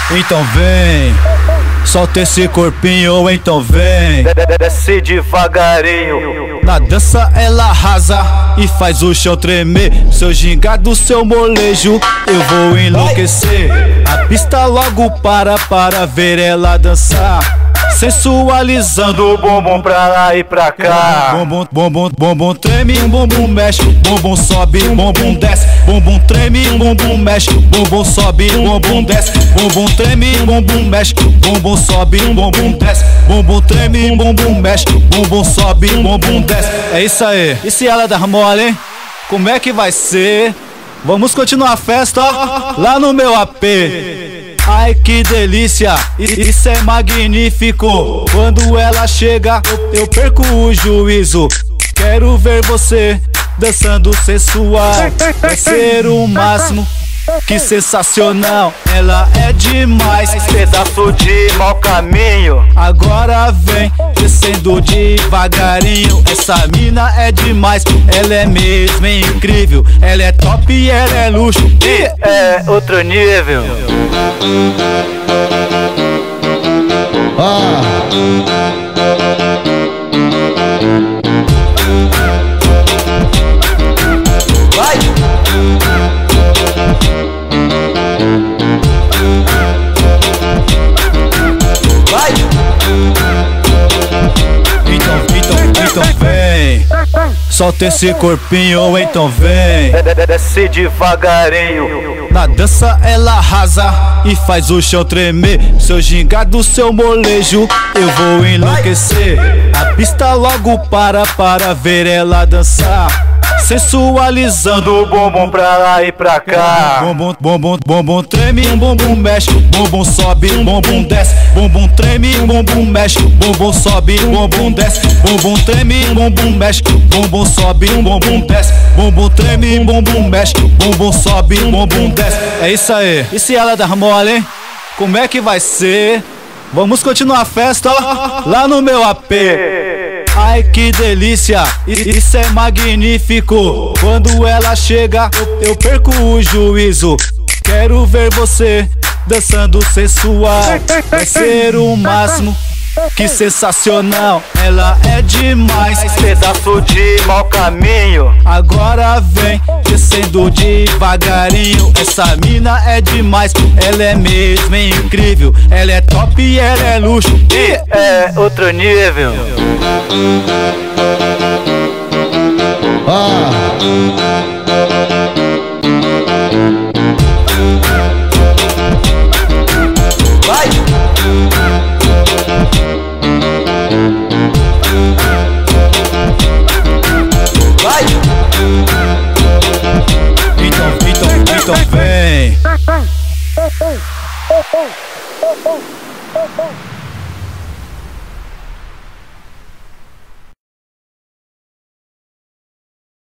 Então vem, solta esse corpinho, ou então vem. Desce devagarinho. Na dança ela arrasa e faz o chão tremer. Seu gingado, seu molejo, eu vou enlouquecer. A pista logo para ver ela dançar, sensualizando Do bumbum pra lá e pra cá. bumbum treme, bumbum mexe, bumbum sobe, bumbum desce. Bumbum treme, bumbum mexe, bumbum sobe, bumbum desce. Bumbum treme, bumbum mexe, bumbum sobe, bumbum desce. Bumbum treme, bumbum mexe, bumbum sobe, bumbum desce. É isso aí. E se ela dar mole, hein? Como é que vai ser? Vamos continuar a festa, ó, lá no meu AP. Ai que delícia, isso é magnífico. Quando ela chega, eu perco o juízo. Quero ver você dançando sensual, vai ser o máximo. Que sensacional, ela é demais. Pedaço de mau caminho. Agora vem descendo devagarinho. Essa mina é demais, ela é mesmo incrível. Ela é top e ela é luxo. E é outro nível. Vai! Vai! Então vem, solta esse corpinho, ou então vem. Desce devagarinho. Na dança ela arrasa e faz o chão tremer. Seu gingado, seu molejo, eu vou enlouquecer. A pista logo para ver ela dançar, sensualizando Do bumbum pra lá e pra cá. bumbum treme, bumbum mexe, bumbum sobe, bumbum desce. Bumbum treme, bumbum mexe, bumbum sobe, bumbum desce. Bumbum treme, bumbum mexe, bumbum sobe, bumbum desce. Bumbum treme, bumbum mexe, bumbum sobe, bumbum desce. É isso aí. E se ela dar mole, hein? Como é que vai ser? Vamos continuar a festa, ó, lá no meu AP. Ai que delícia, isso é magnífico. Quando ela chega, eu perco o juízo. Quero ver você dançando sensual, vai ser o máximo. Que sensacional, ela é demais. Pedaço de mau caminho. Agora vem descendo devagarinho. Essa mina é demais, ela é mesmo incrível. Ela é top e ela é luxo. E é outro nível. Vai! Vai! Então vem.